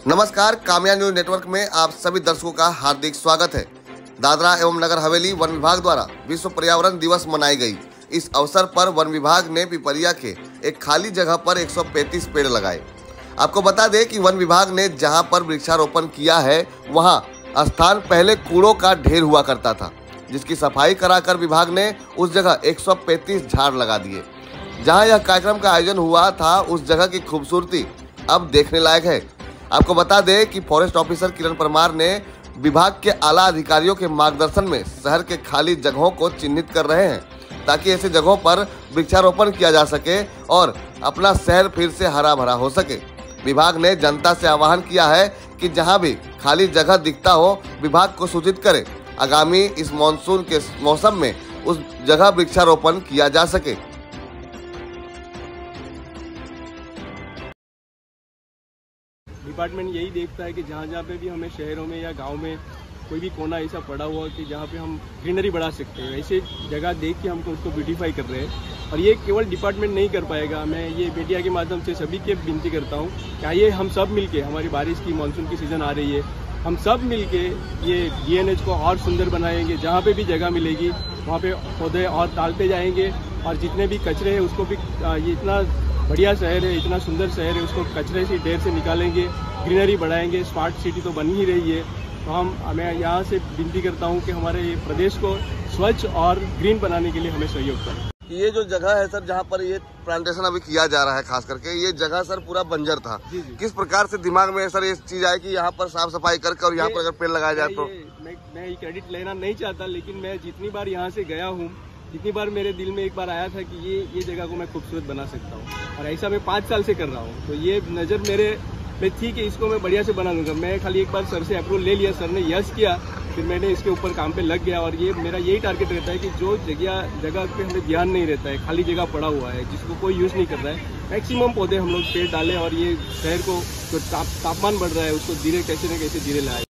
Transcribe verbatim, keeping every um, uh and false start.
नमस्कार, कामया news network में आप सभी दर्शकों का हार्दिक स्वागत है। दादरा एवं नगर हवेली वन विभाग द्वारा विश्व पर्यावरण दिवस मनाई गई। इस अवसर पर वन विभाग ने पिपरिया के एक खाली जगह पर एक सौ पैंतीस पेड़ लगाए। आपको बता दें कि वन विभाग ने जहां पर वृक्षारोपण किया है वहां स्थान पहले कूड़ों का ढेर हुआ करता था, जिसकी सफाई कराकर विभाग ने उस जगह एक सौ पैंतीस झाड़ लगा दिए। जहां यह कार्यक्रम का आयोजन हुआ था उस जगह की खूबसूरती अब देखने लायक है। आपको बता दें कि फॉरेस्ट ऑफिसर किरण परमार ने विभाग के आला अधिकारियों के मार्गदर्शन में शहर के खाली जगहों को चिन्हित कर रहे हैं, ताकि ऐसे जगहों पर वृक्षारोपण किया जा सके और अपना शहर फिर से हरा भरा हो सके। विभाग ने जनता से आह्वान किया है कि जहां भी खाली जगह दिखता हो विभाग को सूचित करे। आगामी इस मानसून के मौसम में उस जगह वृक्षारोपण किया जा सके। डिपार्टमेंट यही देखता है कि जहाँ जहाँ पे भी हमें शहरों में या गांव में कोई भी कोना ऐसा पड़ा हुआ कि जहाँ पे हम ग्रीनरी बढ़ा सकते हैं, ऐसे जगह देख के हमको उसको ब्यूटीफाई कर रहे हैं। और ये केवल डिपार्टमेंट नहीं कर पाएगा, मैं ये मीडिया के माध्यम से सभी के विनती करता हूँ कि आइए हम सब मिलके, हमारी बारिश की मानसून की सीज़न आ रही है, हम सब मिलके ये डी एन एच को और सुंदर बनाएंगे। जहाँ पे भी जगह मिलेगी वहाँ पे पौधे और डालते जाएंगे और जितने भी कचरे हैं उसको भी, ये इतना बढ़िया शहर है, इतना सुंदर शहर है, उसको कचरे से ढेर से निकालेंगे, ग्रीनरी बढ़ाएंगे। स्मार्ट सिटी तो बन ही रही है, तो हम मैं यहाँ से विनती करता हूँ कि हमारे ये प्रदेश को स्वच्छ और ग्रीन बनाने के लिए हमें सहयोग करें। ये जो जगह है सर, जहाँ पर ये प्लांटेशन अभी किया जा रहा है, खास करके ये जगह सर पूरा बंजर था। जी जी। किस प्रकार से दिमाग में सर ये चीज आई कि यहाँ पर साफ सफाई करके और यहाँ पर अगर पेड़ लगाया जाए तो? मैं मैं ये क्रेडिट लेना नहीं चाहता, लेकिन मैं जितनी बार यहाँ से गया हूँ, जितनी बार मेरे दिल में एक बार आया था कि ये ये जगह को मैं खूबसूरत बना सकता हूँ, और ऐसा मैं पाँच साल से कर रहा हूँ। तो ये नज़र मेरे में थी कि इसको मैं बढ़िया से बना लूँगा। मैं खाली एक बार सर से अप्रूवल ले लिया, सर ने यस किया, फिर मैंने इसके ऊपर काम पे लग गया। और ये मेरा यही टारगेट रहता है कि जो जगह जगह पे हमें ध्यान नहीं रहता है, खाली जगह पड़ा हुआ है जिसको कोई यूज़ नहीं कर रहा है, मैक्सिमम पौधे हम लोग पेड़ डालें और ये शहर को जो तापमान बढ़ रहा है उसको धीरे कैसे न कैसे धीरे लाए।